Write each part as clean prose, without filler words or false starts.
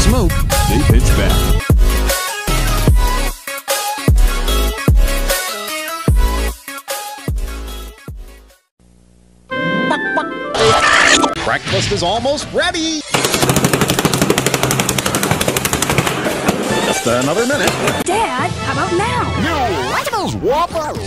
smoke, they pitch back. Breakfast is almost ready! Just another minute. Dad, how about now? No, Lunchables Whoppers!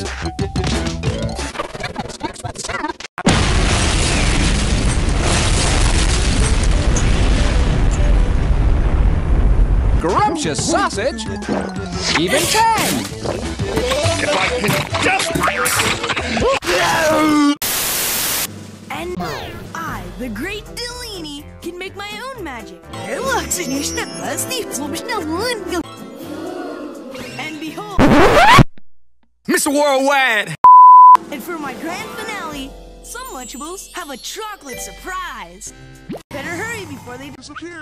Scrumptious sausage, even 10. If I can just... And I, the great Delaney, can make my own magic. And behold, Mr. Worldwide! and for my grand finale, some Lunchables have a chocolate surprise. Better hurry before they disappear.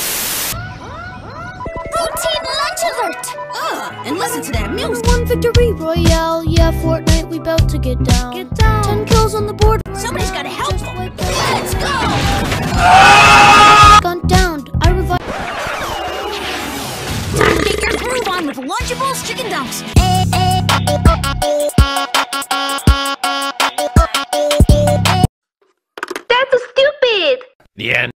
Routine lunch alert! And listen to that music. One victory royale, yeah, Fortnite, we bout to get down. Get down. 10 kills on the board. Somebody's gotta help them. Let's go! Gone down. I revived. Time to get your groove on with Lunchables chicken dumps. That's so stupid! The end.